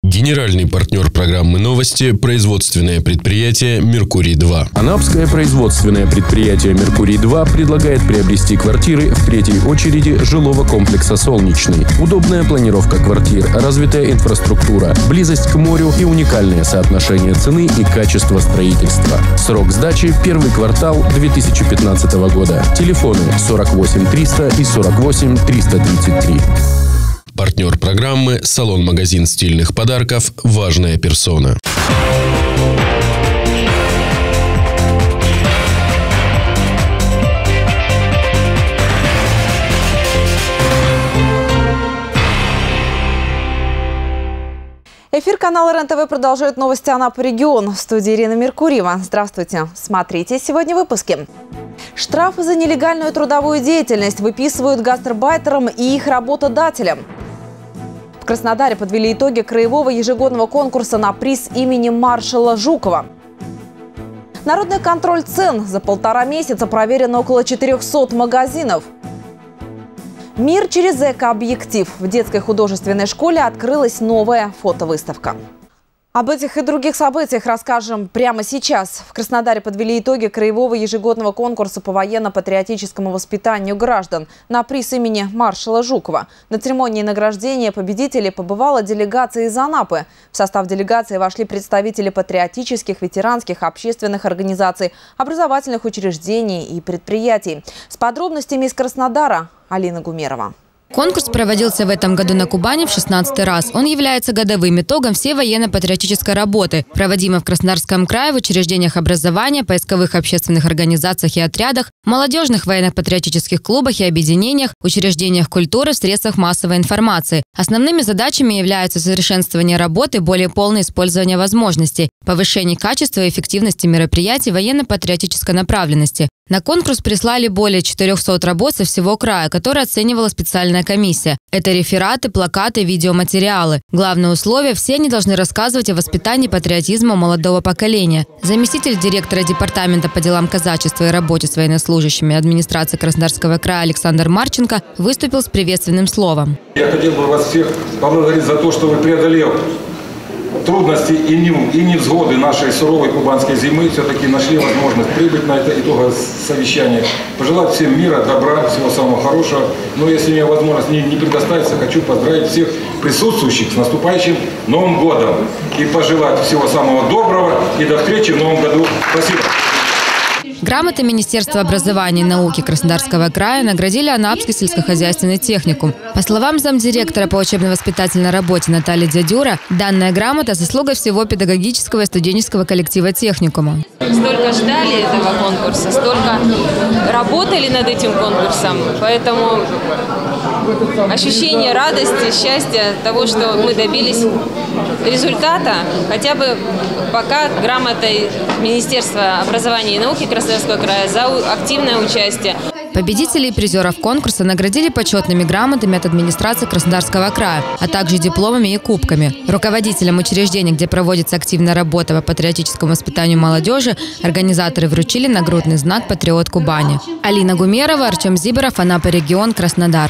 Генеральный партнер программы «Новости» – производственное предприятие «Меркурий-2». Анапское производственное предприятие «Меркурий-2» предлагает приобрести квартиры в третьей очереди жилого комплекса «Солнечный». Удобная планировка квартир, развитая инфраструктура, близость к морю и уникальное соотношение цены и качества строительства. Срок сдачи – первый квартал 2015 года. Телефоны 48 300 и 48 333. Партнер программы – салон-магазин стильных подарков «Важная персона». Эфир канала РЕН-ТВ продолжает новости Анапы регион. В студии Ирина Меркурьева. Здравствуйте. Смотрите сегодня в выпуске. Штрафы за нелегальную трудовую деятельность выписывают гастарбайтерам и их работодателям. В Краснодаре подвели итоги краевого ежегодного конкурса на приз имени маршала Жукова. Народный контроль цен. За 1,5 месяца проверено около 400 магазинов. Мир через эко-объектив. В детской художественной школе открылась новая фотовыставка. Об этих и других событиях расскажем прямо сейчас. В Краснодаре подвели итоги краевого ежегодного конкурса по военно-патриотическому воспитанию граждан на приз имени маршала Жукова. На церемонии награждения победителей побывала делегация из Анапы. В состав делегации вошли представители патриотических, ветеранских, общественных организаций, образовательных учреждений и предприятий. С подробностями из Краснодара Алина Гумерова. Конкурс проводился в этом году на Кубани в 16-й раз. Он является годовым итогом всей военно-патриотической работы, проводимой в Краснодарском крае в учреждениях образования, поисковых общественных организациях и отрядах, молодежных военно-патриотических клубах и объединениях, учреждениях культуры, в средствах массовой информации. Основными задачами являются совершенствование работы, более полное использование возможностей, повышение качества и эффективности мероприятий военно-патриотической направленности. На конкурс прислали более 400 работ со всего края, которые оценивала специальная комиссия. Это рефераты, плакаты, видеоматериалы. Главное условие – все они должны рассказывать о воспитании патриотизма молодого поколения. Заместитель директора департамента по делам казачества и работе с военнослужащими администрации Краснодарского края Александр Марченко выступил с приветственным словом. Я хотел бы вас всех поблагодарить за то, что вы, преодолев трудности и невзгоды нашей суровой кубанской зимы, все-таки нашли возможность прибыть на это итоговое совещание. Пожелать всем мира, добра, всего самого хорошего. Но если мне возможность не предоставится, хочу поздравить всех присутствующих с наступающим Новым годом. И пожелать всего самого доброго и до встречи в Новом году. Спасибо. Грамоты Министерства образования и науки Краснодарского края наградили Анапский сельскохозяйственный техникум. По словам замдиректора по учебно-воспитательной работе Натальи Дядюра, данная грамота – заслуга всего педагогического и студенческого коллектива техникума. Столько ждали этого конкурса, столько работали над этим конкурсом, поэтому ощущение радости, счастья того, что мы добились результата, хотя бы пока грамотой Министерства образования и науки Краснодарского края за активное участие. Победителей и призеров конкурса наградили почетными грамотами от администрации Краснодарского края, а также дипломами и кубками. Руководителям учреждений, где проводится активная работа по патриотическому воспитанию молодежи, организаторы вручили нагрудный знак «Патриот Кубани». Алина Гумерова, Артем Зиборов, Анапа регион, Краснодар.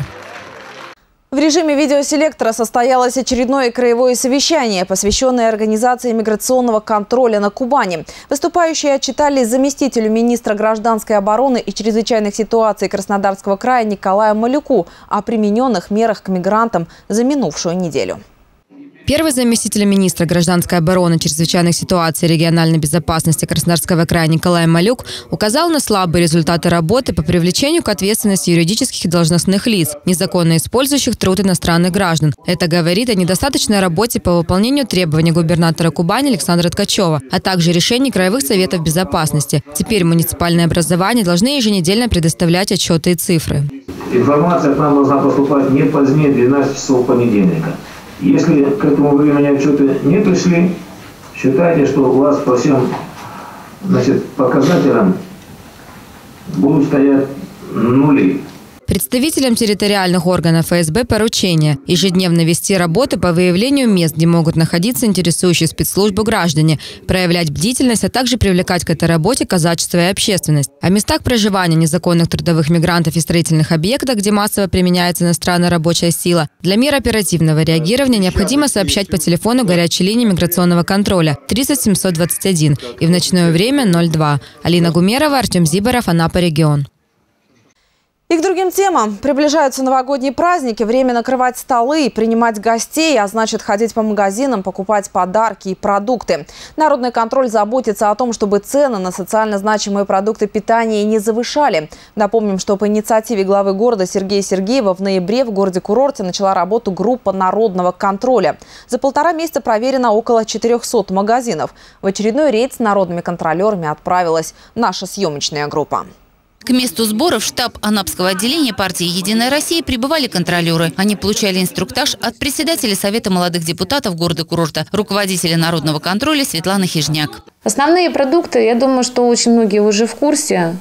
В режиме видеоселектора состоялось очередное краевое совещание, посвященное организации миграционного контроля на Кубани. Выступающие отчитались заместителю министра гражданской обороны и чрезвычайных ситуаций Краснодарского края Николаю Малюку о примененных мерах к мигрантам за минувшую неделю. Первый заместитель министра гражданской обороны, чрезвычайных ситуаций и региональной безопасности Краснодарского края Николай Малюк указал на слабые результаты работы по привлечению к ответственности юридических и должностных лиц, незаконно использующих труд иностранных граждан. Это говорит о недостаточной работе по выполнению требований губернатора Кубани Александра Ткачева, а также решений краевых советов безопасности. Теперь муниципальные образования должны еженедельно предоставлять отчеты и цифры. Информация к нам должна поступать не позднее 12 часов понедельника. Если к этому времени отчеты не пришли, считайте, что у вас по всем показателям будут стоять нули. Представителям территориальных органов ФСБ поручение ежедневно вести работы по выявлению мест, где могут находиться интересующие спецслужбу граждане, проявлять бдительность, а также привлекать к этой работе казачество и общественность. О местах проживания незаконных трудовых мигрантов и строительных объектах, где массово применяется иностранная рабочая сила, для мер оперативного реагирования необходимо сообщать по телефону горячей линии миграционного контроля 30 721 и в ночное время 02. Алина Гумерова, Артем Зиборов, Анапа, регион. И к другим темам. Приближаются новогодние праздники. Время накрывать столы, принимать гостей, а значит ходить по магазинам, покупать подарки и продукты. Народный контроль заботится о том, чтобы цены на социально значимые продукты питания не завышали. Напомним, что по инициативе главы города Сергея Сергеева в ноябре в городе-курорте начала работу группа народного контроля. За 1,5 месяца проверено около 400 магазинов. В очередной рейд с народными контролерами отправилась наша съемочная группа. К месту сбора в штаб Анапского отделения партии «Единая Россия» прибывали контролеры. Они получали инструктаж от председателя Совета молодых депутатов города-курорта, руководителя народного контроля Светланы Хижняк. Основные продукты, я думаю, что очень многие уже в курсе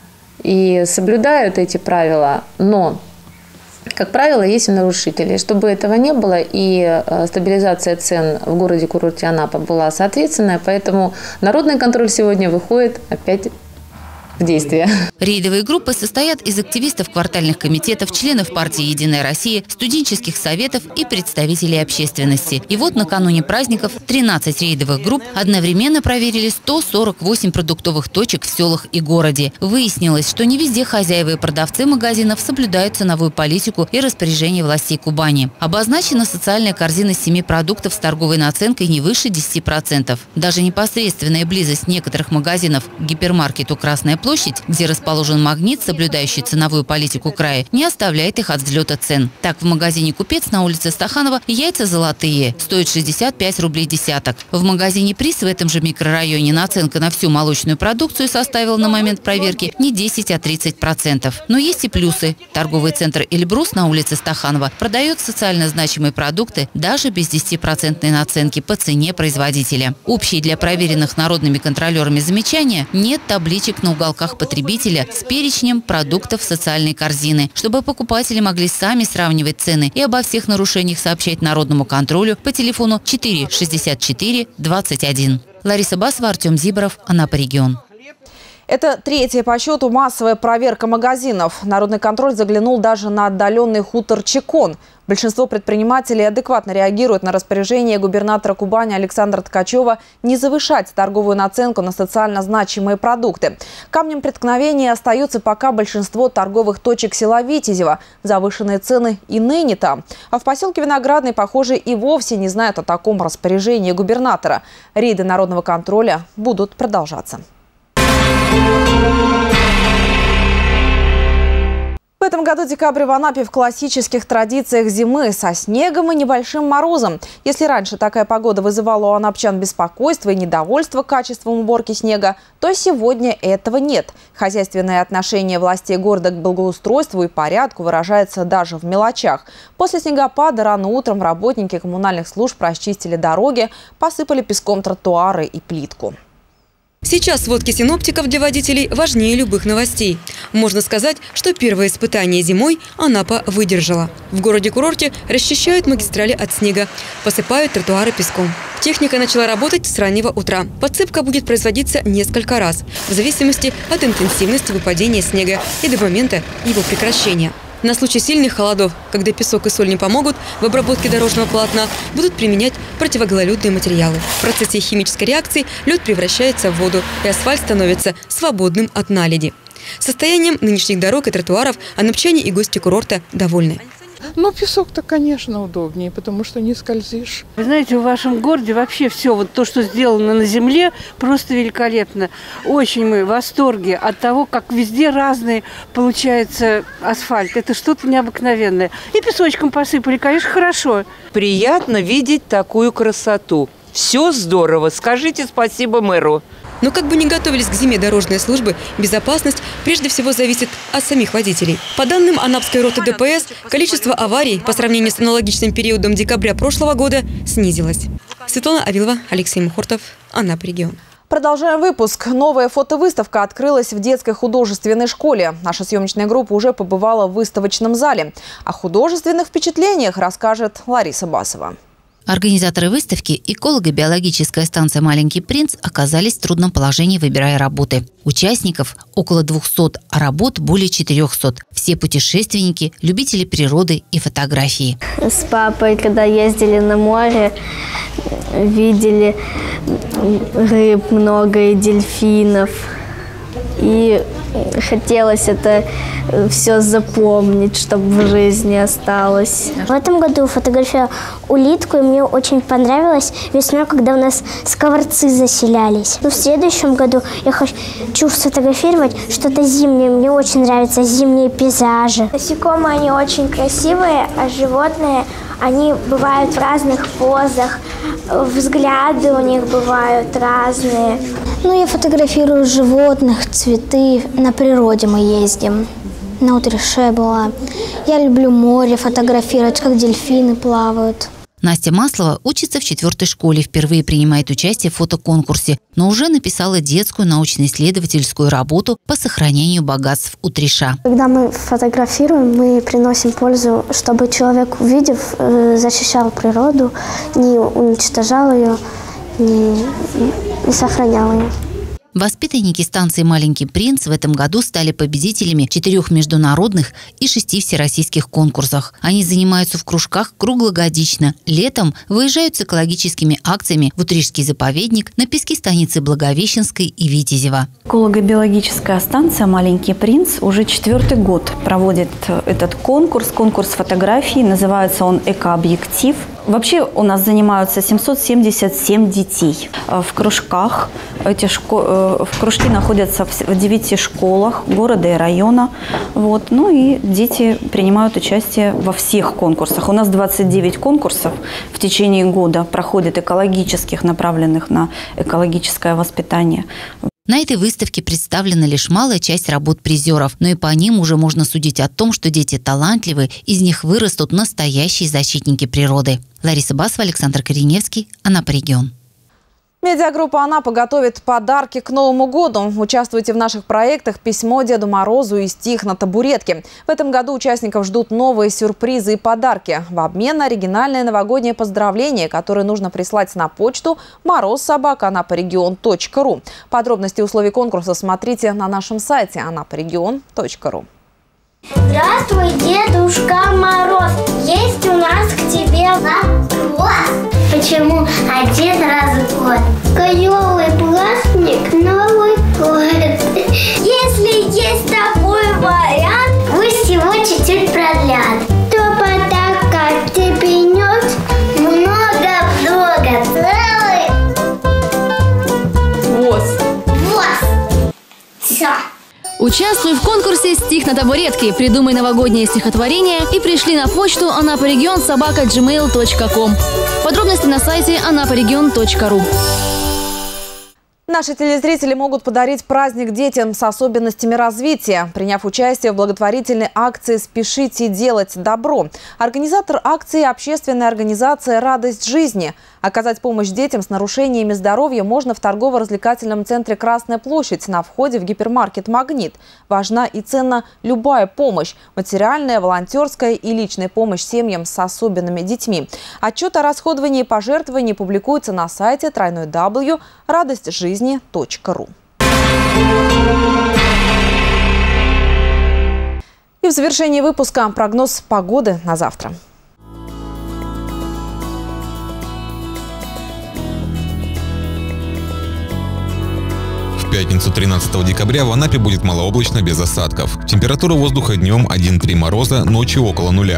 и соблюдают эти правила, но, как правило, есть и нарушители. Чтобы этого не было и стабилизация цен в городе-курорте Анапа была соответственная, поэтому народный контроль сегодня выходит опять в действие. Рейдовые группы состоят из активистов квартальных комитетов, членов партии «Единая Россия», студенческих советов и представителей общественности. И вот накануне праздников 13 рейдовых групп одновременно проверили 148 продуктовых точек в селах и городе. Выяснилось, что не везде хозяева и продавцы магазинов соблюдают ценовую политику и распоряжение властей Кубани. Обозначена социальная корзина из 7 продуктов с торговой наценкой не выше 10%. Даже непосредственная близость некоторых магазинов к гипермаркету «Красная площадь», где расположен магнит, соблюдающий ценовую политику края, не оставляет их от взлета цен. Так, в магазине «Купец» на улице Стаханова яйца золотые, стоят 65 рублей десяток. В магазине «Приз» в этом же микрорайоне наценка на всю молочную продукцию составила на момент проверки не 10, а 30%. Но есть и плюсы. Торговый центр «Эльбрус» на улице Стаханова продает социально значимые продукты даже без 10% наценки по цене производителя. Общие для проверенных народными контролерами замечания – нет табличек на уголках потребителя с перечнем продуктов социальной корзины, чтобы покупатели могли сами сравнивать цены и обо всех нарушениях сообщать народному контролю по телефону 4 64 21. Лариса Басова, Артем Зиборов, Анапа, регион. Это третья по счету массовая проверка магазинов. Народный контроль заглянул даже на отдаленный хутор Чекон. Большинство предпринимателей адекватно реагируют на распоряжение губернатора Кубани Александра Ткачева не завышать торговую наценку на социально значимые продукты. Камнем преткновения остаются пока большинство торговых точек села Витязева. Завышенные цены и ныне там. А в поселке Виноградный, похоже, и вовсе не знают о таком распоряжении губернатора. Рейды народного контроля будут продолжаться. В этом году декабрь в Анапе в классических традициях зимы со снегом и небольшим морозом. Если раньше такая погода вызывала у анапчан беспокойство и недовольство качеством уборки снега, то сегодня этого нет. Хозяйственное отношение властей города к благоустройству и порядку выражается даже в мелочах. После снегопада рано утром работники коммунальных служб расчистили дороги, посыпали песком тротуары и плитку. Сейчас сводки синоптиков для водителей важнее любых новостей. Можно сказать, что первое испытание зимой Анапа выдержала. В городе-курорте расчищают магистрали от снега, посыпают тротуары песком. Техника начала работать с раннего утра. Подсыпка будет производиться несколько раз, в зависимости от интенсивности выпадения снега и до момента его прекращения. На случай сильных холодов, когда песок и соль не помогут в обработке дорожного полотна, будут применять противогололедные материалы. В процессе химической реакции лед превращается в воду, и асфальт становится свободным от наледи. Состоянием нынешних дорог и тротуаров анапчане и гости курорта довольны. Ну, песок-то, конечно, удобнее, потому что не скользишь. Вы знаете, в вашем городе вообще все, вот то, что сделано на земле, просто великолепно. Очень мы в восторге от того, как везде разный получается асфальт. Это что-то необыкновенное. И песочком посыпали, конечно, хорошо. Приятно видеть такую красоту. Все здорово. Скажите спасибо мэру. Но как бы ни готовились к зиме дорожные службы, безопасность прежде всего зависит от самих водителей. По данным Анапской роты ДПС, количество аварий по сравнению с аналогичным периодом декабря прошлого года снизилось. Светлана Авилова, Алексей Мухортов, Анапа, регион. Продолжаем выпуск. Новая фотовыставка открылась в детской художественной школе. Наша съемочная группа уже побывала в выставочном зале. О художественных впечатлениях расскажет Лариса Басова. Организаторы выставки, эколого-биологическая станция «Маленький принц», оказались в трудном положении, выбирая работы. Участников около 200, а работ более 400. Все путешественники, любители природы и фотографии. С папой, когда ездили на море, видели рыб много и дельфинов. И хотелось это все запомнить, чтобы в жизни осталось. В этом году фотографировала улитку, и мне очень понравилось весной, когда у нас скворцы заселялись. Но в следующем году я хочу сфотографировать что-то зимнее. Мне очень нравятся зимние пейзажи. Насекомые, они очень красивые, а животные, они бывают в разных позах, взгляды у них бывают разные. Ну, я фотографирую животных, цветы. На природе мы ездим. На Утрише была. Я люблю море фотографировать, как дельфины плавают. Настя Маслова учится в 4-й школе, впервые принимает участие в фотоконкурсе, но уже написала детскую научно-исследовательскую работу по сохранению богатств Утриша. Когда мы фотографируем, мы приносим пользу, чтобы человек, увидев, защищал природу, не уничтожал ее, не сохранял ее. Воспитанники станции «Маленький принц» в этом году стали победителями 4 международных и 6 всероссийских конкурсах. Они занимаются в кружках круглогодично. Летом выезжают с экологическими акциями в Утришский заповедник, на пески станицы Благовещенской и Витязева. Эколого-биологическая станция «Маленький принц» уже 4-й год проводит этот конкурс фотографий. Называется он «Экообъектив». Вообще у нас занимаются 777 детей в кружках. Кружки находятся в 9 школах города и района. Вот. Ну и дети принимают участие во всех конкурсах. У нас 29 конкурсов в течение года проходит экологических, направленных на экологическое воспитание. На этой выставке представлена лишь малая часть работ призеров, но и по ним уже можно судить о том, что дети талантливы, из них вырастут настоящие защитники природы. Лариса Басова, Александр Кореневский, Анапа регион. Медиагруппа «Анапа» готовит подарки к Новому году. Участвуйте в наших проектах «Письмо Деду Морозу» и «Стих на табуретке». В этом году участников ждут новые сюрпризы и подарки. В обмен на оригинальное новогоднее поздравление, которое нужно прислать на почту moroz@anaparegion.ru. Подробности и условия конкурса смотрите на нашем сайте anaparegion.ru. Здравствуй, Дедушка Мороз, есть у нас к тебе вопрос. Почему один раз в год? Клевый праздник, Новый год. Если есть такой вариант, пусть его чуть-чуть продлят. То подарка тебе принес много-много. Целый ВОЗ. Все. Участвуй в конкурсе «Стих на табуретке». Придумай новогоднее стихотворение и пришли на почту anaparegion@gmail.com. Подробности на сайте anaparegion.ru. Наши телезрители могут подарить праздник детям с особенностями развития, приняв участие в благотворительной акции «Спешите делать добро». Организатор акции – общественная организация «Радость жизни». Оказать помощь детям с нарушениями здоровья можно в торгово-развлекательном центре «Красная площадь» на входе в гипермаркет «Магнит». Важна и ценна любая помощь – материальная, волонтерская и личная помощь семьям с особенными детьми. Отчет о расходовании пожертвований публикуется на сайте www.радостьжизни.ру. И в завершении выпуска прогноз погоды на завтра. В пятницу 13 декабря в Анапе будет малооблачно без осадков. Температура воздуха днем 1-3 мороза, ночью около 0.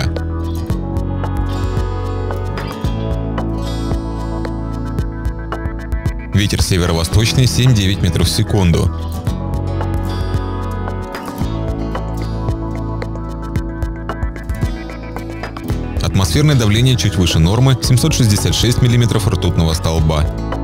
Ветер северо-восточный 7-9 метров в секунду. Атмосферное давление чуть выше нормы 766 миллиметров ртутного столба.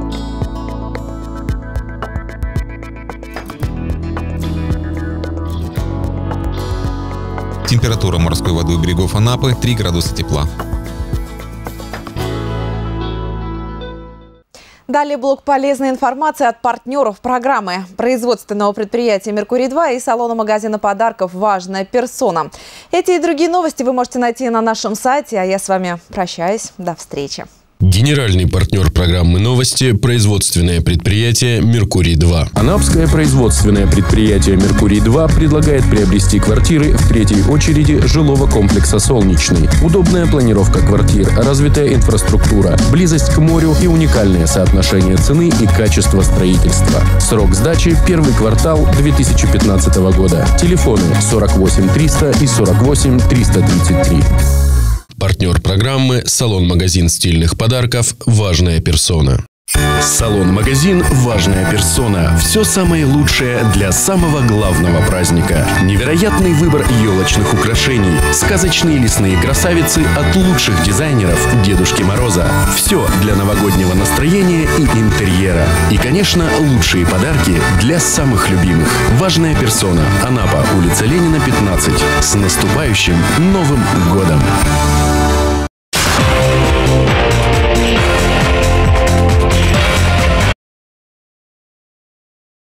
Температура морской воды у берегов Анапы 3 градуса тепла. Далее блок полезной информации от партнеров программы производственного предприятия «Меркурий-2» и салона магазина подарков «Важная персона». Эти и другие новости вы можете найти на нашем сайте, а я с вами прощаюсь. До встречи. Генеральный партнер программы «Новости» – производственное предприятие «Меркурий-2». Анапское производственное предприятие «Меркурий-2» предлагает приобрести квартиры в третьей очереди жилого комплекса «Солнечный». Удобная планировка квартир, развитая инфраструктура, близость к морю и уникальное соотношение цены и качества строительства. Срок сдачи – первый квартал 2015 года. Телефоны 48 300 и 48 333. Партнер программы – салон-магазин стильных подарков «Важная персона». Салон-магазин «Важная персона». Все самое лучшее для самого главного праздника. Невероятный выбор елочных украшений. Сказочные лесные красавицы от лучших дизайнеров Дедушки Мороза. Все для новогоднего настроения и интерьера. И, конечно, лучшие подарки для самых любимых. «Важная персона». Анапа, улица Ленина, 15. С наступающим Новым годом!